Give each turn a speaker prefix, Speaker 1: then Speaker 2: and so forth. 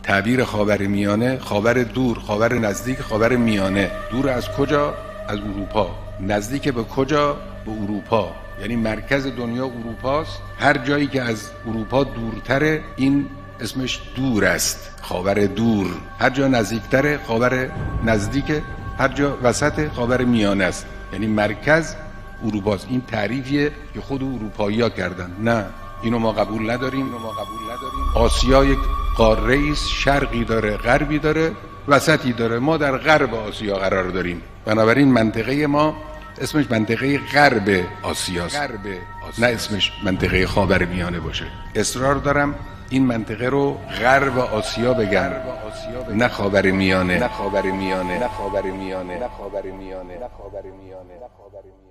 Speaker 1: تعبیر خاورمیانه، خاور دور، خاور نزدیک، خاور میانه. دور از کجا؟ از اروپا. نزدیک به کجا؟ به اروپا. یعنی مرکز دنیا اروپاست. هر جایی که از اروپا دورتره این اسمش دور است، خاور دور. هر جا نزدیکتره خاور نزدیک، هر جا وسط خاور میانه است. یعنی مرکز اروپاست. این تعریفیه که خود اروپایی‌ها کردن. نه، اینو ما قبول نداریم. آسیا یک قاره است، شرقی داره، غربی داره، وسطی داره. ما در غرب آسیا قرار داریم. بنابراین منطقه ما اسمش منطقه غرب آسیاست، نه اسمش منطقه خاورمیانه باشه. اصرار دارم این منطقه رو غرب آسیا بگن، نه خاورمیانه.